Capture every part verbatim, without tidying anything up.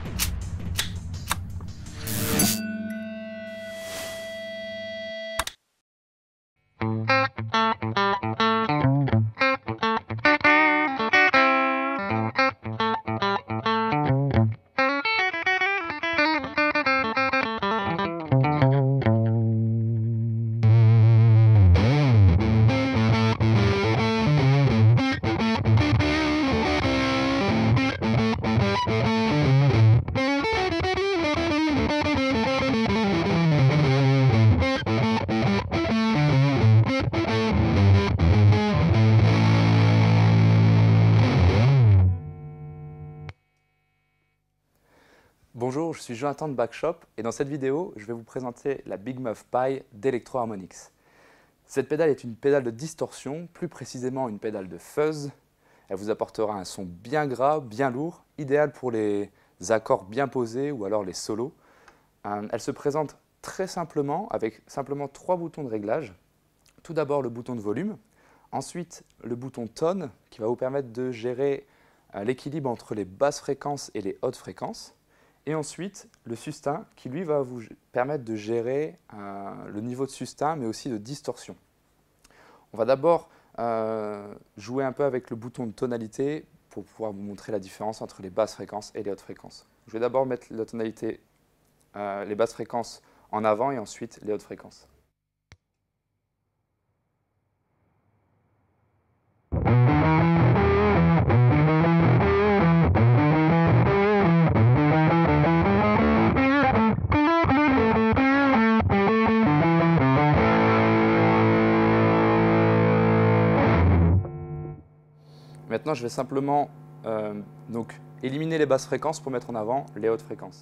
Bonjour, je suis Jonathan de Backshop et dans cette vidéo, je vais vous présenter la Big Muff Pi d'Electro Harmonix. Cette pédale est une pédale de distorsion, plus précisément une pédale de fuzz. Elle vous apportera un son bien gras, bien lourd, idéal pour les accords bien posés ou alors les solos. Elle se présente très simplement avec simplement trois boutons de réglage. Tout d'abord le bouton de volume, ensuite le bouton tone qui va vous permettre de gérer l'équilibre entre les basses fréquences et les hautes fréquences. Et ensuite, le sustain qui lui va vous permettre de gérer euh, le niveau de sustain mais aussi de distorsion. On va d'abord euh, jouer un peu avec le bouton de tonalité pour pouvoir vous montrer la différence entre les basses fréquences et les hautes fréquences. Je vais d'abord mettre la tonalité, euh, les basses fréquences en avant et ensuite les hautes fréquences. Maintenant, je vais simplement euh, donc, éliminer les basses fréquences pour mettre en avant les hautes fréquences.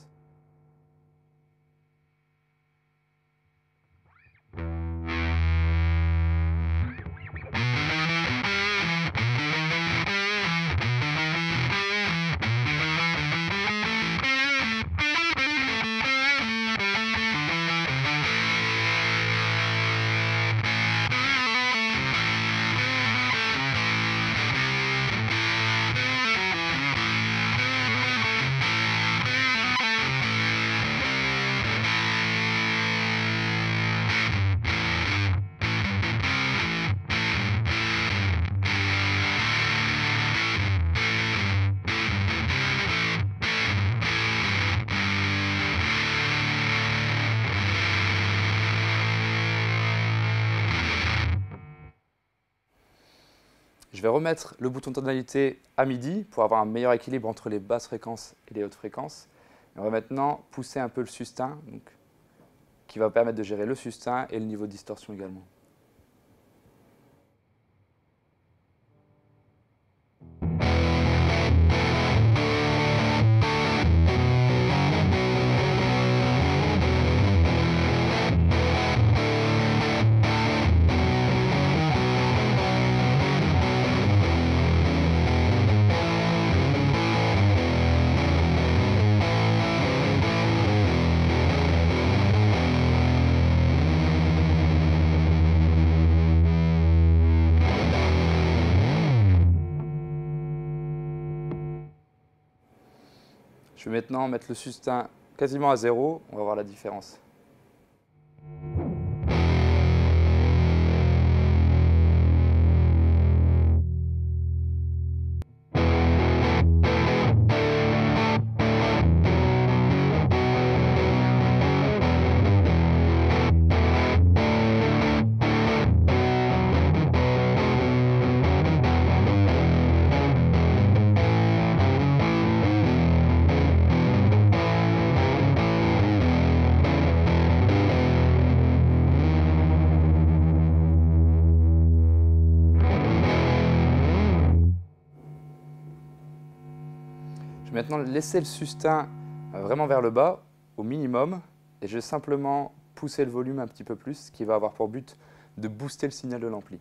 Je vais remettre le bouton de tonalité à midi pour avoir un meilleur équilibre entre les basses fréquences et les hautes fréquences. Et on va maintenant pousser un peu le sustain, donc, qui va permettre de gérer le sustain et le niveau de distorsion également. Je vais maintenant mettre le sustain quasiment à zéro, on va voir la différence. Je vais maintenant laisser le sustain vraiment vers le bas, au minimum, et je vais simplement pousser le volume un petit peu plus, ce qui va avoir pour but de booster le signal de l'ampli.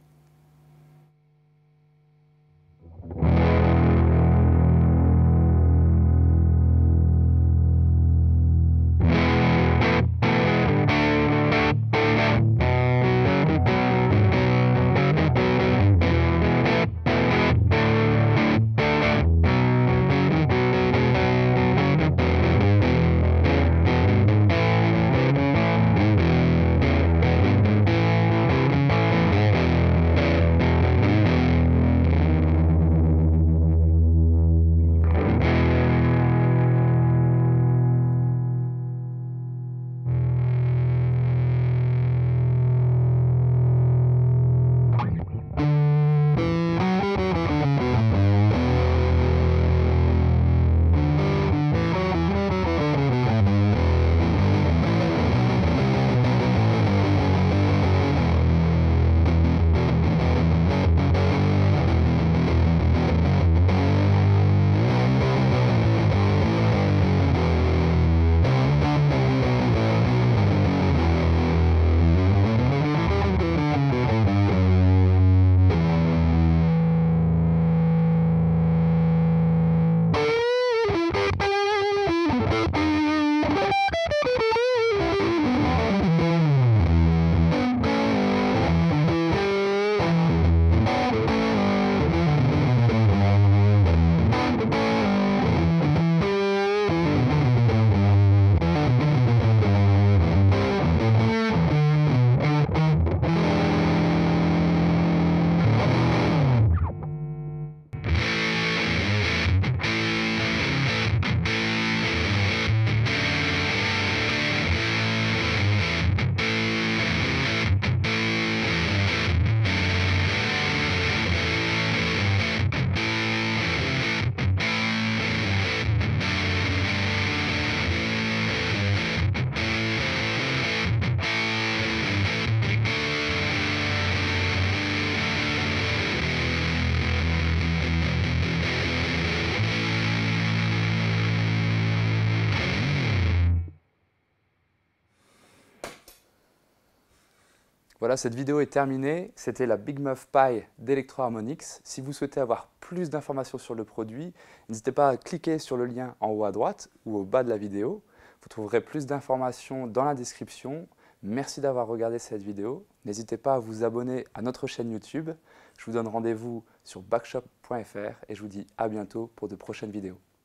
Voilà, cette vidéo est terminée. C'était la Big Muff Pi d'Electro Harmonix. Si vous souhaitez avoir plus d'informations sur le produit, n'hésitez pas à cliquer sur le lien en haut à droite ou au bas de la vidéo. Vous trouverez plus d'informations dans la description. Merci d'avoir regardé cette vidéo. N'hésitez pas à vous abonner à notre chaîne YouTube. Je vous donne rendez-vous sur backshop point F R et je vous dis à bientôt pour de prochaines vidéos.